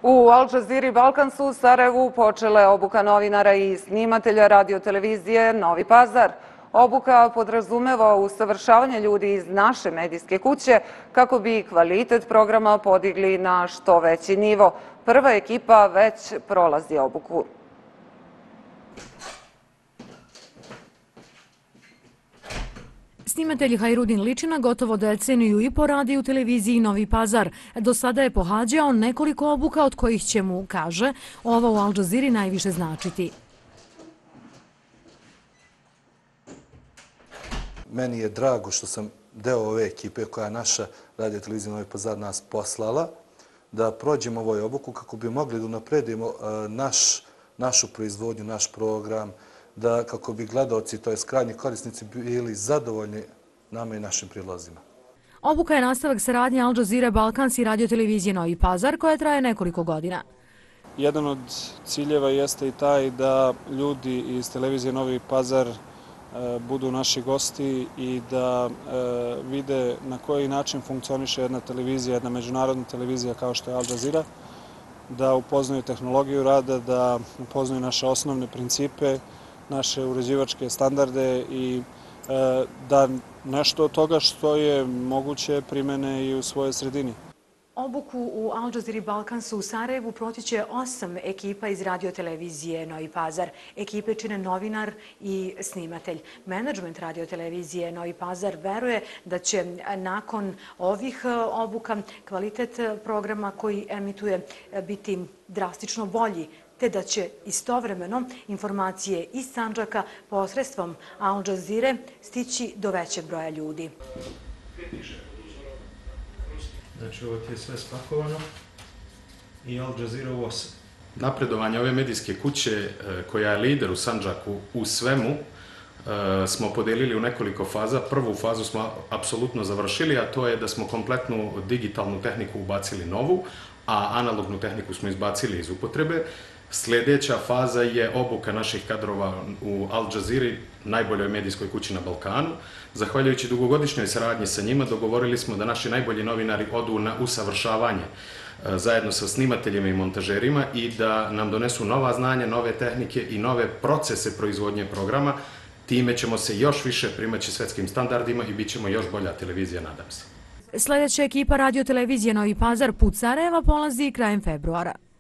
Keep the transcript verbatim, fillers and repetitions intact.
U Al Jazeera Balkan su u Sarajevu počele obuka novinara i snimatelja radiotelevizije Novi Pazar. Obuka podrazumeva usavršavanje ljudi iz naše medijske kuće kako bi kvalitet programa podigli na što veći nivo. Prva ekipa već prolazi obuku. Snimatelj Hajrudin Ličina gotovo deceniju i po radi u televiziji Novi Pazar. Do sada je pohađao nekoliko obuka od kojih će mu, kaže, ova u Al Jazeera najviše značiti. Meni je drago što sam deo ove ekipe koja je naša radiotelevizija Novi Pazar nas poslala, da prođemo ovoj obuku kako bi mogli da unapredimo naš, našu proizvodnju, naš program, da kako bi gledaoci, to je krajnji korisnici, bili zadovoljni nama i našim prilozima. Obuka je nastavak saradnje Al Jazeera Balkans i radiotelevizije Novi Pazar koja traje nekoliko godina. Jedan od ciljeva jeste i taj da ljudi iz televizije Novi Pazar budu naši gosti i da vide na koji način funkcioniše jedna televizija, jedna međunarodna televizija kao što je Al Jazeera, da upoznaju tehnologiju rada, da upoznaju naše osnovne principe, naše uređivačke standarde i da nešto od toga što je moguće primene i u svojoj sredini. Obuku u Al Jazeera Balkansu u Sarajevu proći će osam ekipa iz radiotelevizije Novi Pazar. Ekipe čine novinar i snimatelj. Menadžment radiotelevizije Novi Pazar veruje da će nakon ovih obuka kvalitet programa koji emituje biti drastično bolji, te da će istovremeno informacije iz Sandžaka posredstvom Al Jazeere stići do većeg broja ljudi. Znači, ovo ti je sve spakovano i Al Jazeera u osam. Napredovanje ove medijske kuće, koja je lider u Sandžaku u svemu, smo podelili u nekoliko faza. Prvu fazu smo apsolutno završili, a to je da smo kompletnu digitalnu tehniku ubacili novu, a analognu tehniku smo izbacili iz upotrebe. Sljedeća faza je obuka naših kadrova u Al Jazeera, najboljoj medijskoj kući na Balkanu. Zahvaljujući dugogodišnjoj saradnji sa njima, dogovorili smo da naši najbolji novinari odu na usavršavanje zajedno sa snimateljima i montažerima i da nam donesu nova znanja, nove tehnike i nove procese proizvodnje programa. Time ćemo se još više primaći svetskim standardima i bit ćemo još bolja televizija, nadam se. Sljedeća ekipa radiotelevizije Novi Pazar put Sarajeva polazi krajem februara.